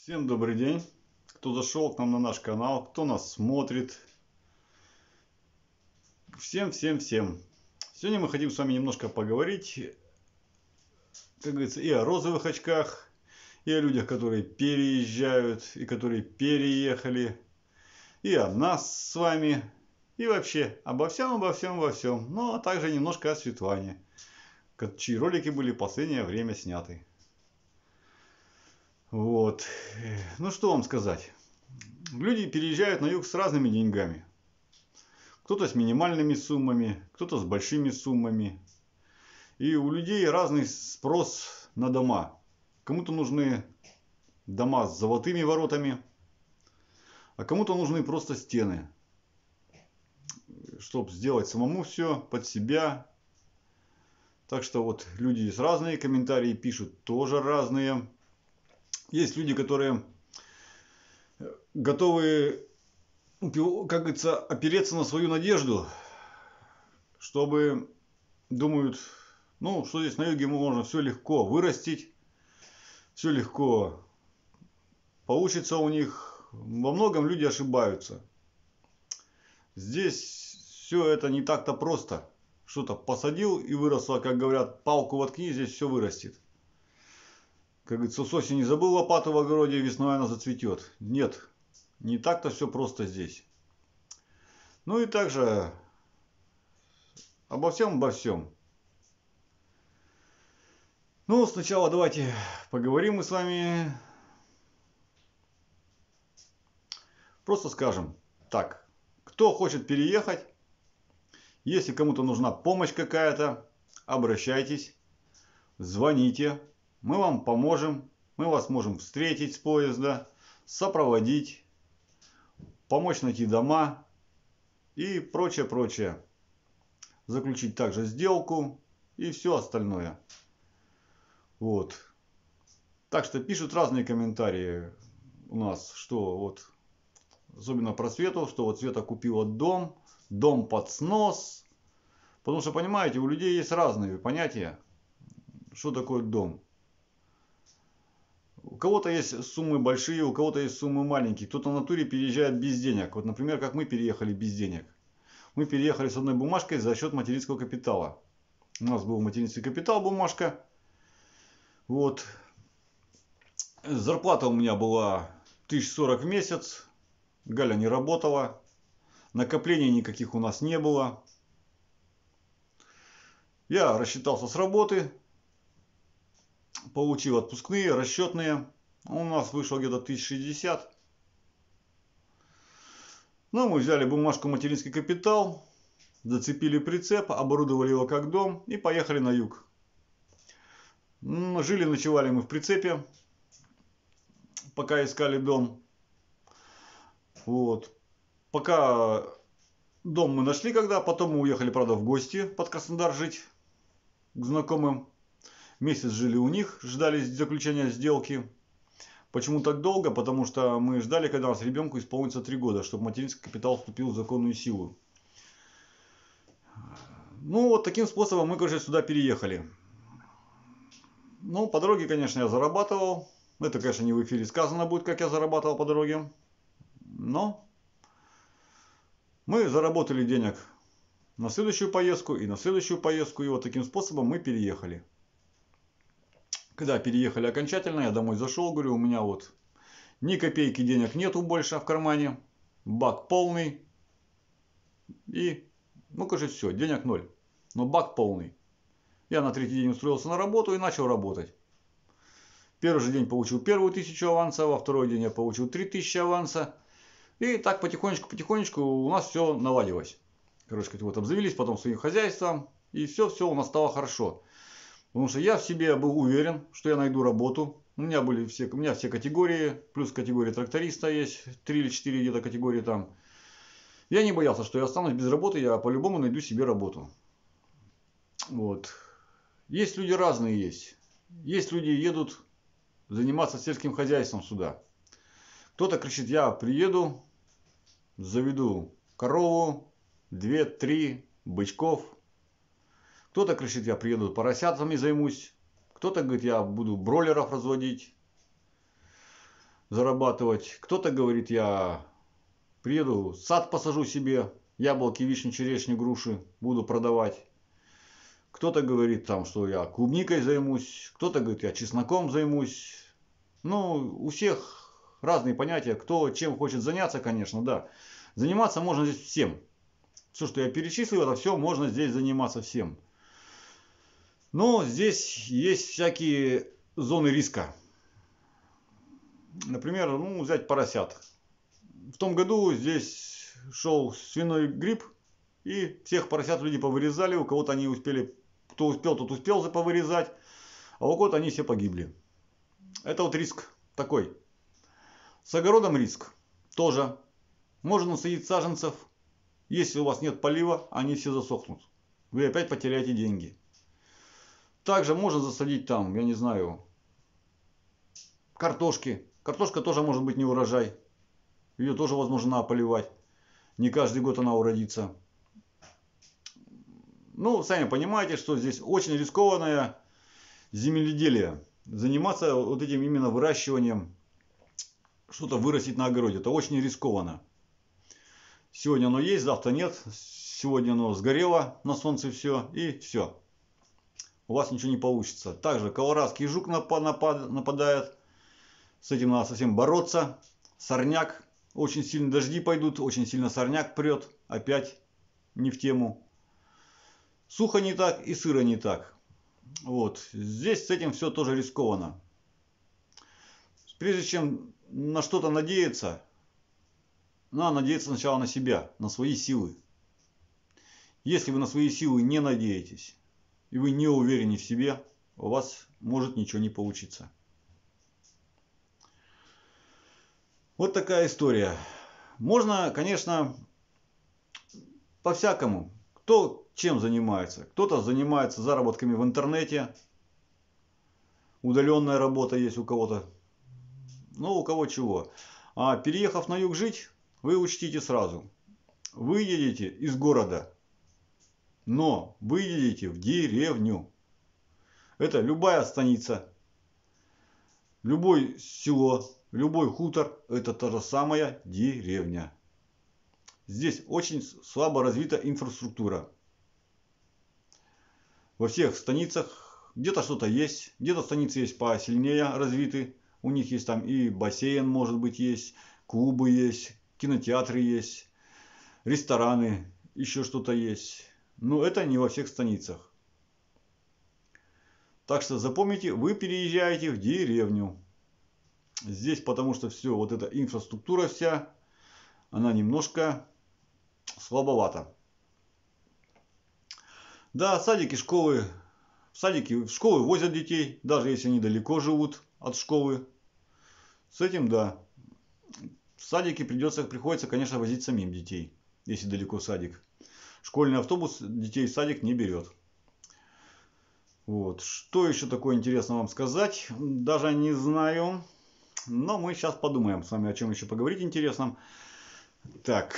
Всем добрый день, кто зашел к нам на наш канал, кто нас смотрит. Всем. Сегодня мы хотим с вами немножко поговорить, как говорится, и о розовых очках, и о людях, которые переезжают, и которые переехали, и о нас с вами, и вообще обо всем. Ну, а также немножко о Светлане, чьи ролики были в последнее время сняты. Вот. Ну, что вам сказать. Люди переезжают на юг с разными деньгами. Кто-то с минимальными суммами, кто-то с большими суммами. И у людей разный спрос на дома. Кому-то нужны дома с золотыми воротами, а кому-то нужны просто стены, чтобы сделать самому все под себя. Так что вот люди здесь разные, комментарии пишут тоже разные. Есть люди, которые готовы, как говорится, опереться на свою надежду, чтобы думают, ну, что здесь на юге можно все легко вырастить, все легко получится у них. Во многом люди ошибаются. Здесь все это не так-то просто. Что-то посадил и выросло, как говорят, палку воткни, здесь все вырастет. Как говорится, с осени забыл лопату в огороде, весной она зацветет. Нет, не так-то все просто здесь. Ну и также обо всем. Ну, сначала давайте поговорим мы с вами. Просто скажем так. Кто хочет переехать, если кому-то нужна помощь какая-то, обращайтесь, звоните. Мы вам поможем. Мы вас можем встретить с поезда, сопроводить, помочь найти дома и прочее. Заключить также сделку и все остальное. Вот. Так что пишут разные комментарии у нас, что вот, особенно про Свету, что вот Света купила дом под снос. Потому что, понимаете, у людей есть разные понятия, что такое дом. У кого-то есть суммы большие, у кого-то есть суммы маленькие. Кто-то в натуре переезжает без денег. Вот, например, как мы переехали без денег. Мы переехали с одной бумажкой за счет материнского капитала. У нас был материнский капитал, бумажка. Вот. Зарплата у меня была 1040 в месяц. Галя не работала. Накоплений никаких у нас не было. Я рассчитался с работы. Получил отпускные, расчетные. У нас вышло где-то 1060. Ну, мы взяли бумажку материнский капитал. Зацепили прицеп, оборудовали его как дом и поехали на юг. Жили, ночевали мы в прицепе, пока искали дом. Вот. Пока дом мы нашли когда, потом мы уехали, правда, в гости под Краснодар жить к знакомым. Месяц жили у них, ждали заключения сделки. Почему так долго? Потому что мы ждали, когда у нас ребенку исполнится 3 года, чтобы материнский капитал вступил в законную силу. Ну, вот таким способом мы, короче, сюда переехали. Ну, по дороге, конечно, я зарабатывал. Это, конечно, не в эфире сказано будет, как я зарабатывал по дороге. Но мы заработали денег на следующую поездку и на следующую поездку. И вот таким способом мы переехали. Когда переехали окончательно, я домой зашел, говорю, у меня вот ни копейки денег нету больше в кармане. Бак полный. И, ну, кажется, все, денег ноль. Но бак полный. Я на 3-й день устроился на работу и начал работать. Первый же день получил 1000 аванса, во второй день я получил 3000 аванса. И так потихонечку у нас все наладилось. Короче, вот обзавелись потом своим хозяйством. И все у нас стало хорошо. Потому что я в себе был уверен, что я найду работу. У меня все категории, плюс категория тракториста есть, 3 или 4 где-то категории там. Я не боялся, что я останусь без работы, я по-любому найду себе работу. Вот. Есть люди разные есть. Есть люди едут заниматься сельским хозяйством сюда. Кто-то кричит, я приеду, заведу корову, 2-3 бычков. Кто-то кричит, я приеду поросятами займусь. Кто-то говорит, я буду бройлеров разводить. зарабатывать. Кто-то говорит, я приеду, сад посажу себе, яблоки, вишни, черешни, груши буду продавать. Кто-то говорит, там, что я клубникой займусь, кто-то говорит, я чесноком займусь. Ну, у всех разные понятия, кто чем хочет заняться, конечно, да. Заниматься можно здесь всем. Все, что я перечислил, это все можно здесь заниматься всем. Но здесь есть всякие зоны риска. Например, ну, взять поросят. В том году здесь шел свиной грипп, и всех поросят люди повырезали. У кого-то они успели, кто успел, тот успел повырезать, а у кого-то они все погибли. Это вот риск такой. С огородом риск тоже. Можно насадить саженцев. Если у вас нет полива, они все засохнут. Вы опять потеряете деньги. Также можно засадить там, я не знаю, картошки. Картошка тоже может быть не урожай. Ее тоже возможно надо поливать. Не каждый год она уродится. Ну, сами понимаете, что здесь очень рискованное земледелие. Заниматься вот этим именно выращиванием, что-то вырастить на огороде. Это очень рискованно. Сегодня оно есть, завтра нет. Сегодня оно сгорело на солнце все. И все. У вас ничего не получится. Также колорадский жук нападает. С этим надо совсем бороться. Сорняк. Очень сильно дожди пойдут. Очень сильно сорняк прет. Опять не в тему. Сухо не так и сыро не так. Вот. Здесь с этим все тоже рискованно. Прежде чем на что-то надеяться, надо надеяться сначала на себя, на свои силы. Если вы на свои силы не надеетесь, и вы не уверены в себе, у вас может ничего не получиться. Вот такая история. Можно, конечно, по-всякому. Кто чем занимается? Кто-то занимается заработками в интернете. Удаленная работа есть у кого-то. Ну, у кого чего. А переехав на юг жить, вы учтите сразу. Вы едете из города. Но вы едете в деревню. Это любая станица, любое село, любой хутор. Это та же самая деревня. Здесь очень слабо развита инфраструктура. Во всех станицах где-то что-то есть. Где-то станицы есть посильнее развиты. У них есть там и бассейн, может быть, есть. Клубы есть. Кинотеатры есть. Рестораны. Еще что-то есть. Но это не во всех станицах. Так что запомните, вы переезжаете в деревню. Здесь потому что все, вот эта инфраструктура вся, она немножко слабовата. Да, садики, школы. В школы возят детей, даже если они далеко живут от школы. С этим, да. В садики приходится, конечно, возить самим детей, если далеко садик. Школьный автобус детей в садик не берет. Вот. Что еще такое интересно вам сказать? Даже не знаю. Но мы сейчас подумаем с вами, о чем еще поговорить интересном. Так.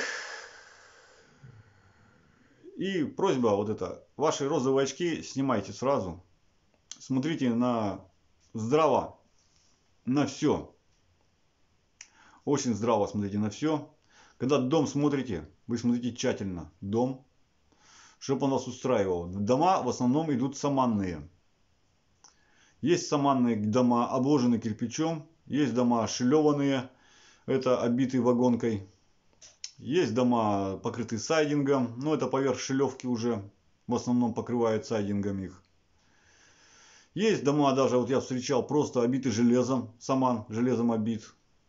И просьба вот эта. Ваши розовые очки снимайте сразу. Смотрите здраво на все. Очень здраво смотрите на все. Когда дом смотрите, вы смотрите тщательно. Дом. Чтобы он вас устраивал. Дома в основном идут саманные. Есть саманные дома, обложенные кирпичом. Есть дома шелеванные. Это обитые вагонкой. Есть дома, покрытые сайдингом. Но это поверх шелевки уже. В основном покрывают сайдингом их. Есть дома, даже вот я встречал, просто обиты железом. Саман железом обит.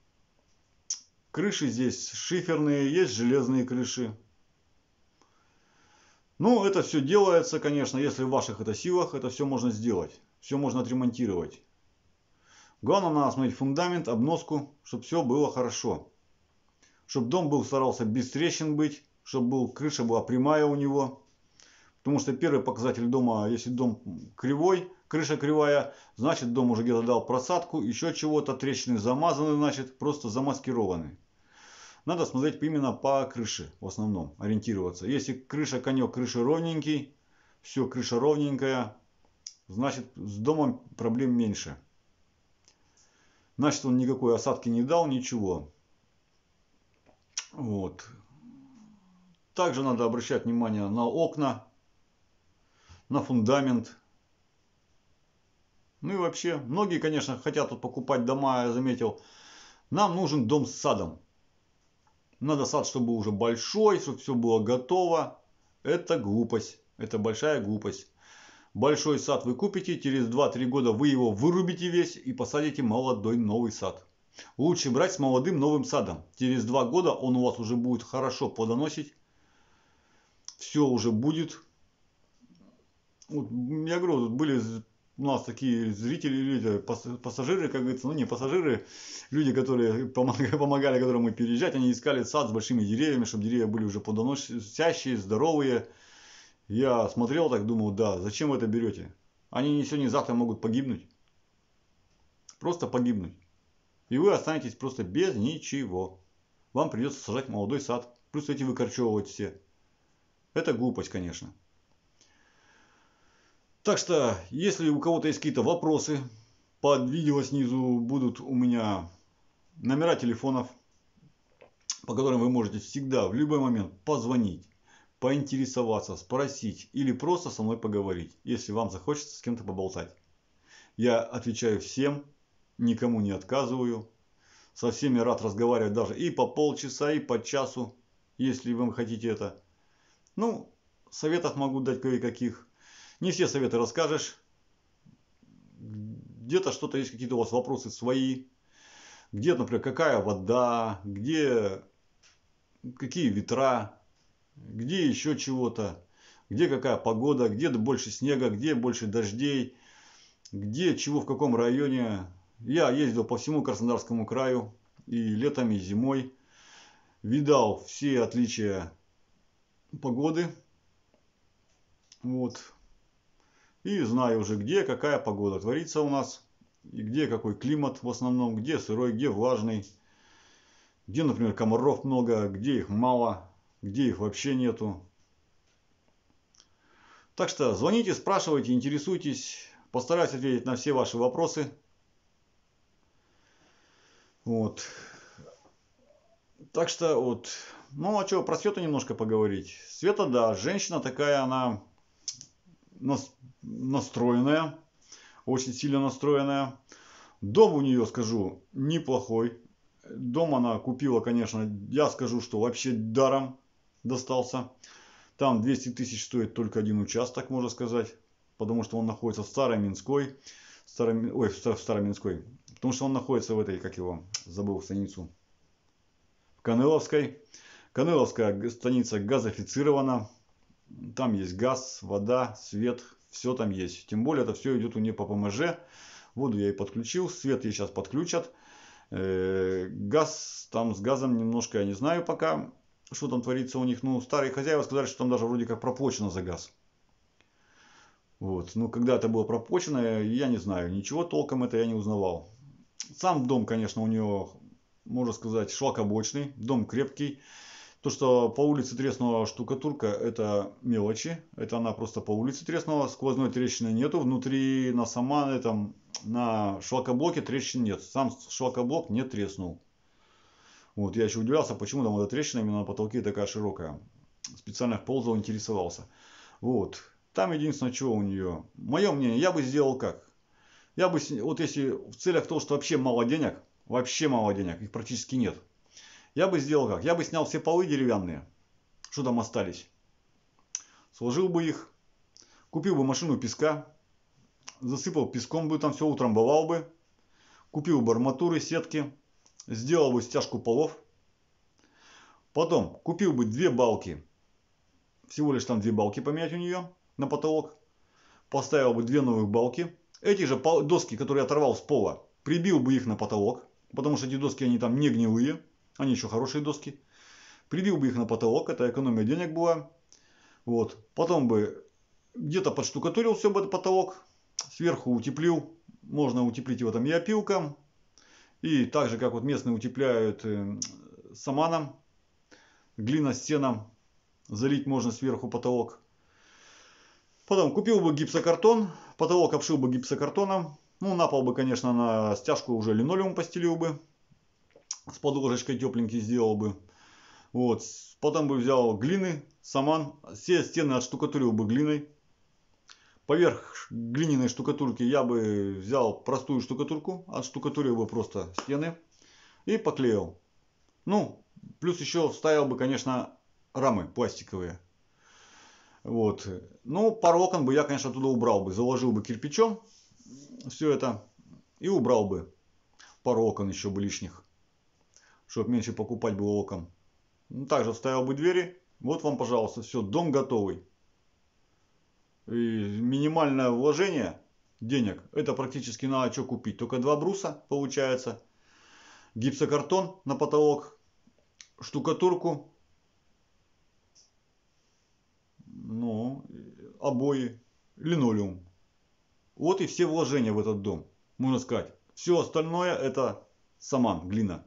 Крыши здесь шиферные. Есть железные крыши. Ну, это все делается, конечно, если в ваших силах, это все можно сделать. Все можно отремонтировать. Главное, надо смотреть фундамент, обноску, чтобы все было хорошо. Чтобы дом старался без трещин быть, чтобы крыша была прямая у него. Потому что первый показатель дома, если дом кривой, крыша кривая, значит дом уже где-то дал просадку, еще чего-то, трещины замазаны, значит просто замаскированы. Надо смотреть именно по крыше в основном, ориентироваться. Если крыша конек, крыша ровненький, все, крыша ровненькая, значит с домом проблем меньше. Значит, он никакой осадки не дал, ничего. Вот. Также надо обращать внимание на окна, на фундамент. Ну и вообще, многие, конечно, хотят тут покупать дома, я заметил. Нам нужен дом с садом. Надо сад, чтобы уже большой, чтобы все было готово. Это глупость. Это большая глупость. Большой сад вы купите, через 2-3 года вы его вырубите весь и посадите молодой новый сад. Лучше брать с молодым новым садом. Через 2 года он у вас уже будет хорошо плодоносить. Все уже будет. Вот, я говорю, были у нас такие зрители, люди, пассажиры, как говорится, ну не пассажиры, люди, которые помогали, которым мы переезжать, они искали сад с большими деревьями, чтобы деревья были уже плодоносящие, здоровые. Я смотрел так, думал, да, зачем вы это берете? Они не сегодня, завтра могут погибнуть. Просто погибнуть. И вы останетесь просто без ничего. Вам придется сажать молодой сад. Плюс эти выкорчевывать все. Это глупость, конечно. Так что, если у кого-то есть какие-то вопросы, под видео снизу будут у меня номера телефонов, по которым вы можете всегда, в любой момент позвонить, поинтересоваться, спросить или просто со мной поговорить, если вам захочется с кем-то поболтать. Я отвечаю всем, никому не отказываю. Со всеми рад разговаривать даже и по полчаса, и по часу, если вы хотите это. Ну, советов могу дать кое-каких. Не все советы расскажешь. Где-то что-то есть, какие-то у вас вопросы свои. Где, например, какая вода, где какие ветра, где еще чего-то, где какая погода, где больше снега, где больше дождей, где чего в каком районе. Я ездил по всему Краснодарскому краю и летом, и зимой. Видал все отличия погоды. Вот. И знаю уже, где какая погода творится у нас. И где какой климат в основном, где сырой, где влажный. Где, например, комаров много, где их мало, где их вообще нету. Так что звоните, спрашивайте, интересуйтесь. Постараюсь ответить на все ваши вопросы. Вот. Так что вот. Ну а что, про Свету немножко поговорить. Света, да, женщина такая, она настроенная. Очень сильно настроенная. Дом у нее, скажу, неплохой. Дом она купила, конечно, я скажу, что вообще даром достался. Там 200 тысяч стоит только один участок, можно сказать. Потому что он находится в Староминской. В Староминской. Потому что он находится в этой, как его, забыл станицу. В Каныловской. Каныловская станица газофицирована. Там есть газ, вода, свет. Все там есть. Тем более это все идет у нее по ПМЖ. Воду я и подключил. Свет ей сейчас подключат. Газ, там с газом немножко я не знаю пока, что там творится у них. Ну, старые хозяева сказали, что там даже вроде как проплачено за газ. Вот. Ну, когда это было проплачено, я не знаю. Ничего толком это я не узнавал. Сам дом, конечно, у него, можно сказать, шлакоблочный. Дом крепкий. То, что по улице треснула штукатурка, это мелочи. Это она просто по улице треснула. Сквозной трещины нету. Внутри на шлакоблоке трещин нет. Сам шлакоблок не треснул. Вот, я еще удивлялся, почему там эта трещина именно на потолке такая широкая. Специально ползал, интересовался. Вот. Там единственное, что у нее. Мое мнение, я бы сделал как? Я бы, вот если в целях того, что вообще мало денег, их практически нет. Я бы сделал как? Я бы снял все полы деревянные, что там остались. Сложил бы их, купил бы машину песка, засыпал песком бы там все, утрамбовал бы, купил бы арматуры, сетки, сделал бы стяжку полов. Потом купил бы 2 балки, всего лишь там 2 балки поменять у нее на потолок. Поставил бы 2 новых балки. Эти же доски, которые я оторвал с пола, прибил бы их на потолок, потому что эти доски, они там не гнилые, они еще хорошие доски. Прибил бы их на потолок, это экономия денег была. Вот. Потом бы где-то подштукатурил все бы этот потолок, сверху утеплил. Можно утеплить его там и опилком. И так же, как вот местные утепляют саманом, глиностеном, залить можно сверху потолок. Потом купил бы гипсокартон, потолок обшил бы гипсокартоном, Ну, на пол бы, конечно, на стяжку уже линолеум постелил бы. С подложечкой тепленький сделал бы. Вот. Потом бы взял глины, саман. Все стены отштукатурил бы глиной. Поверх глиняной штукатурки я бы взял простую штукатурку. Отштукатурил бы просто стены. И поклеил. Ну, плюс еще вставил бы, конечно, рамы пластиковые. Вот. Ну, пару окон бы я, конечно, туда убрал бы. Заложил бы кирпичом все это. И убрал бы пару окон еще бы лишних. Чтобы меньше покупать было окон. Ну, также вставил бы двери. Вот вам, пожалуйста, все. Дом готовый. И минимальное вложение денег. Это практически надо что купить. Только 2 бруса получается. Гипсокартон на потолок. Штукатурку. Ну, обои. Линолеум. Вот и все вложения в этот дом. Можно сказать. Все остальное это саман, глина.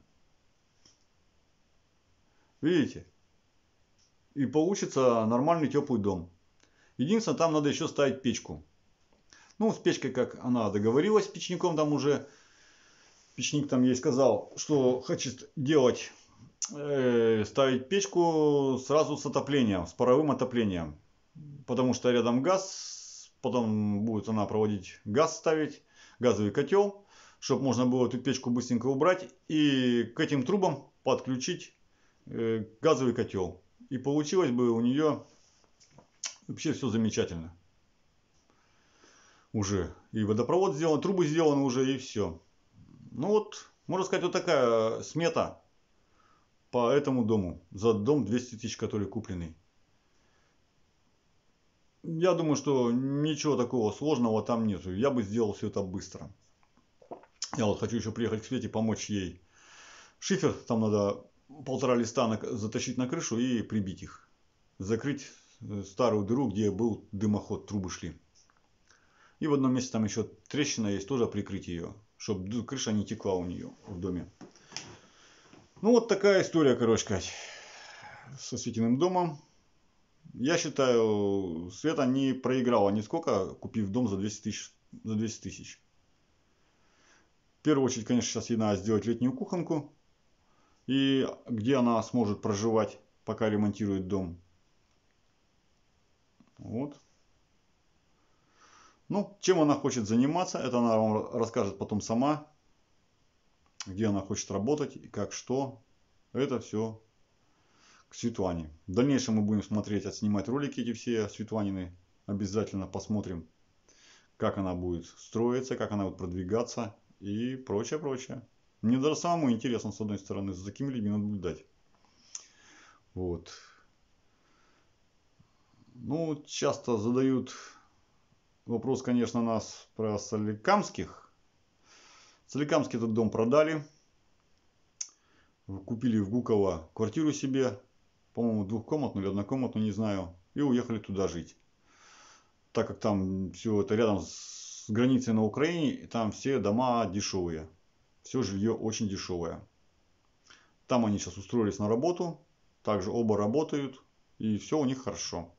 Видите? И получится нормальный теплый дом. Единственное, там надо еще ставить печку. Ну, с печкой, как она договорилась с печником, там уже печник там ей сказал, что хочет делать, ставить печку сразу с отоплением, с паровым отоплением. Потому что рядом газ, потом будет она проводить газ ставить, газовый котел, чтобы можно было эту печку быстренько убрать и к этим трубам подключить газовый котел. И получилось бы у нее вообще все замечательно. Уже и водопровод сделан, трубы сделаны уже, и все. Ну вот, можно сказать, вот такая смета по этому дому. За дом 200 тысяч, который купленный. Я думаю, что ничего такого сложного там нету. Я бы сделал все это быстро. Я вот хочу еще приехать к Свете, помочь ей. Шифер, там надо 1,5 листа затащить на крышу и прибить их. Закрыть старую дыру, где был дымоход, трубы шли. И в одном месте там еще трещина есть, тоже прикрыть ее, чтобы крыша не текла у нее в доме. Ну вот такая история, короче сказать, со Светиным домом. Я считаю, Света не проиграла нисколько, купив дом за 200 тысяч. За 200 тысяч. В первую очередь, конечно, сейчас ей надо сделать летнюю кухонку. И где она сможет проживать, пока ремонтирует дом. Вот. Ну, чем она хочет заниматься, это она вам расскажет потом сама. Где она хочет работать и как что. Это все к Светлане. В дальнейшем мы будем смотреть, отснимать ролики эти все Светланины. Обязательно посмотрим, как она будет строиться, как она будет продвигаться и прочее, прочее. Мне даже самому интересно, с одной стороны, за такими людьми наблюдать. Вот. Ну, часто задают вопрос, конечно, нас про Соликамских. Соликамский этот дом продали. Купили в Гуково квартиру себе. По-моему, двухкомнатную или однокомнатную, не знаю. И уехали туда жить. Так как там все это рядом с границей на Украине, и там все дома дешевые. Все жилье очень дешевое. Там они сейчас устроились на работу. Также оба работают. И все у них хорошо.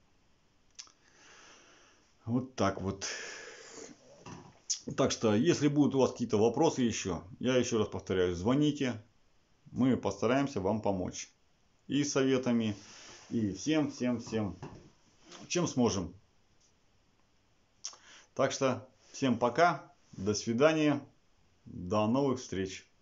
Вот так вот. Так что, если будут у вас какие-то вопросы еще, я еще раз повторяю, звоните. Мы постараемся вам помочь. И советами, и всем, чем сможем. Так что, всем пока, до свидания, до новых встреч.